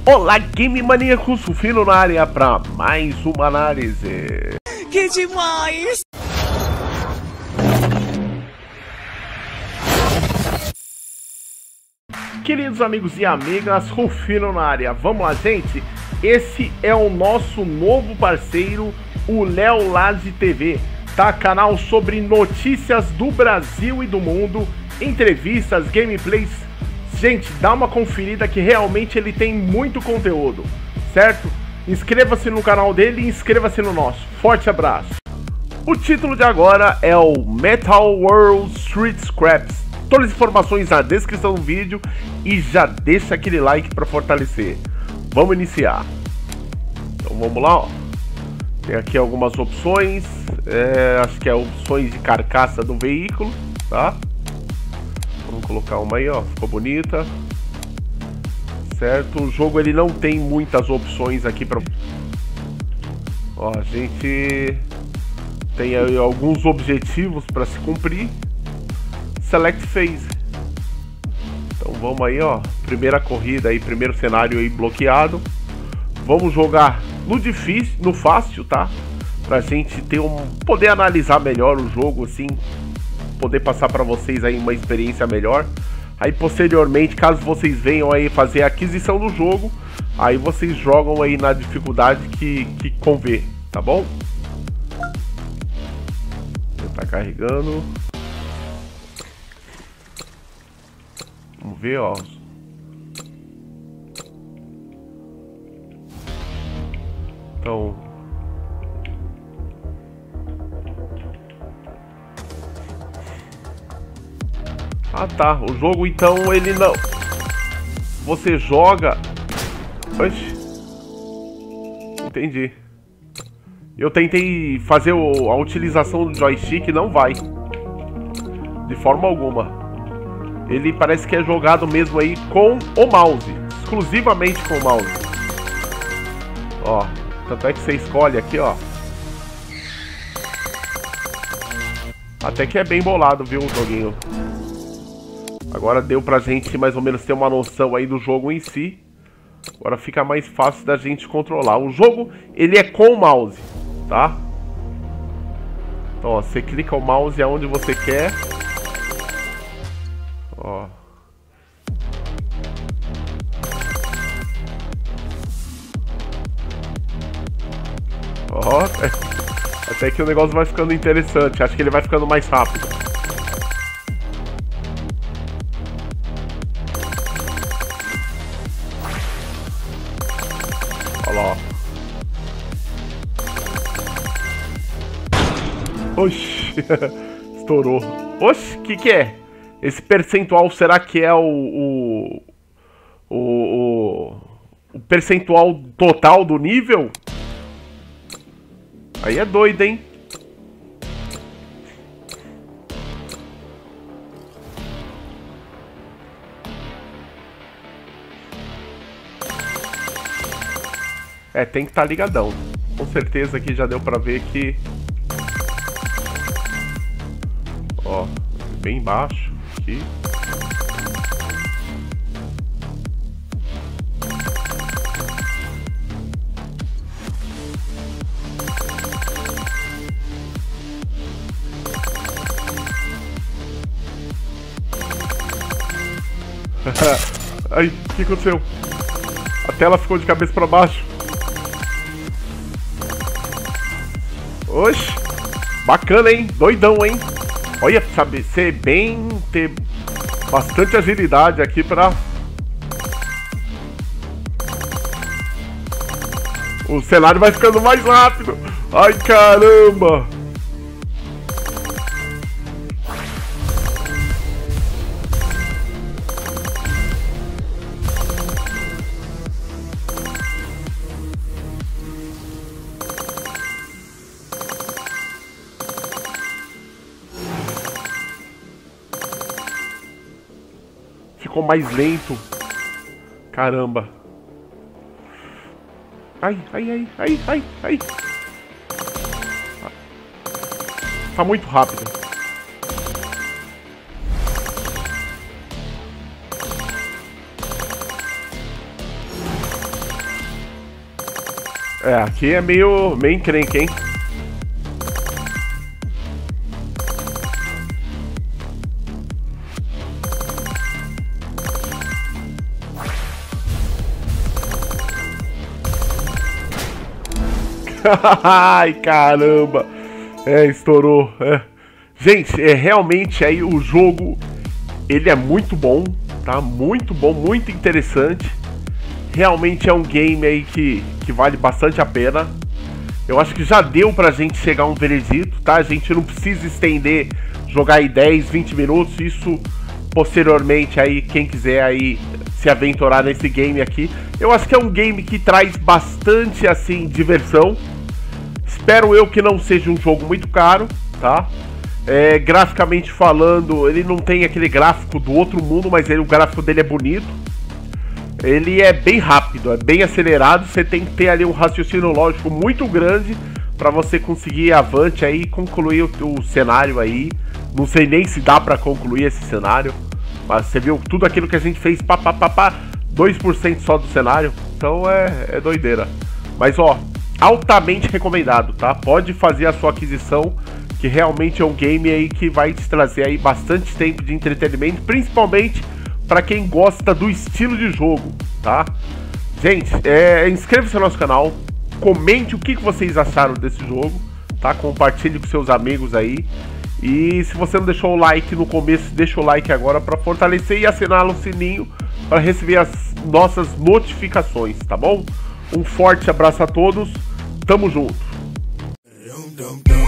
Olá, Game Maníacos, Rufino na área para mais uma análise. Que demais! Queridos amigos e amigas, Rufino na área. Vamos lá, gente? Esse é o nosso novo parceiro, o Léo Laje TV. Tá? Canal sobre notícias do Brasil e do mundo, entrevistas, gameplays. Gente, dá uma conferida que realmente ele tem muito conteúdo, certo? Inscreva-se no canal dele e inscreva-se no nosso. Forte abraço! O título de agora é o Metal World Street Scraps. Todas as informações na descrição do vídeo e já deixa aquele like para fortalecer. Vamos iniciar. Então vamos lá, ó. Tem aqui algumas opções, acho que é opções de carcaça do veículo, tá? Vamos colocar uma aí, ó, ficou bonita. Certo, o jogo ele não tem muitas opções aqui para... Ó, a gente tem aí alguns objetivos para se cumprir. Select Phase. Então vamos aí, ó, primeira corrida aí, primeiro cenário aí bloqueado. Vamos jogar no difícil, no fácil, tá? Pra gente ter poder analisar melhor o jogo, assim, poder passar para vocês aí uma experiência melhor. Aí posteriormente, caso vocês venham aí fazer a aquisição do jogo, aí vocês jogam aí na dificuldade que convém, tá bom? Tá carregando. Vamos ver, ó. Então, ah tá, o jogo então ele não... Você joga... Oxi. Entendi. Eu tentei fazer a utilização do joystick, não vai. De forma alguma. Ele parece que é jogado mesmo aí com o mouse. Exclusivamente com o mouse. Ó, tanto é que você escolhe aqui, ó. Até que é bem bolado, viu, o joguinho. Agora deu pra gente mais ou menos ter uma noção aí do jogo em si. Agora fica mais fácil da gente controlar. O jogo, ele é com o mouse, tá? Então, ó, você clica o mouse aonde você quer. Ó. Ó, até que o negócio vai ficando interessante. Acho que ele vai ficando mais rápido. Olha lá, ó. Oxi, estourou. Oxi, o que é? Esse percentual, será que é o percentual total do nível? Aí é doido, hein? É, tem que estar ligadão. Com certeza aqui já deu pra ver que... Ó, bem embaixo aqui. Ai, o que aconteceu? A tela ficou de cabeça pra baixo. Oxe, bacana, hein? Doidão, hein? Olha, sabe, ser bem... ter bastante agilidade aqui pra... O cenário vai ficando mais rápido. Ai, caramba! Ficou mais lento. Caramba. Ai, ai, ai, ai, ai, ai. Tá muito rápido. É, aqui é meio encrenque, hein? Ai, caramba. Estourou. Gente, realmente aí o jogo, ele é muito bom, tá? Muito bom, muito interessante. Realmente é um game aí que vale bastante a pena. Eu acho que já deu pra gente chegar a um veredito, tá? A gente não precisa estender, jogar aí 10, 20 minutos. Isso posteriormente aí, quem quiser aí se aventurar nesse game aqui. Eu acho que é um game que traz bastante, assim, diversão. Espero eu que não seja um jogo muito caro, tá? Graficamente falando, ele não tem aquele gráfico do outro mundo, mas o gráfico dele é bonito. Ele é bem rápido, é bem acelerado. Você tem que ter ali um raciocínio lógico muito grande para você conseguir avante aí e concluir o cenário aí. Não sei nem se dá para concluir esse cenário, mas você viu tudo aquilo que a gente fez, 2% só do cenário. Então é doideira. Mas ó, altamente recomendado, tá? Pode fazer a sua aquisição, que realmente é um game aí que vai te trazer aí bastante tempo de entretenimento, principalmente para quem gosta do estilo de jogo, tá? Gente, inscreva-se no nosso canal, comente o que vocês acharam desse jogo, tá? Compartilhe com seus amigos aí. E se você não deixou o like no começo, deixa o like agora para fortalecer e assinar o sininho para receber as nossas notificações, tá bom? Um forte abraço a todos, tamo junto!